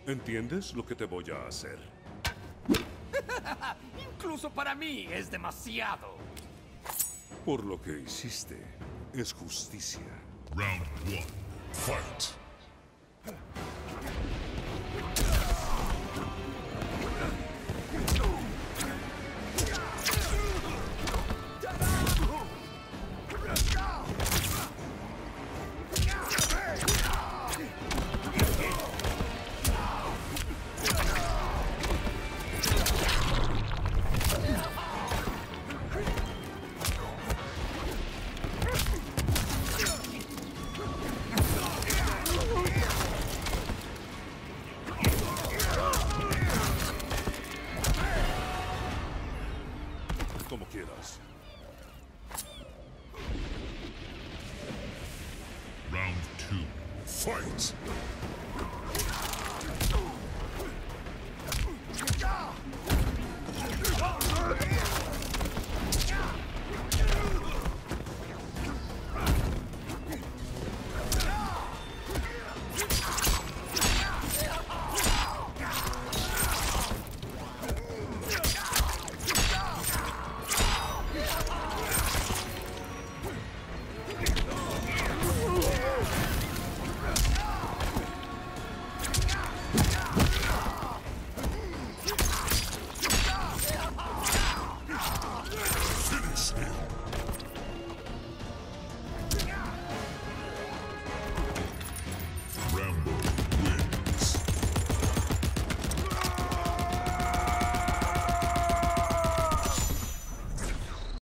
¿Entiendes lo que te voy a hacer? Incluso para mí es demasiado. Por lo que hiciste, es justicia. Round 1. Fight! Como quieras. Round 2. Fight!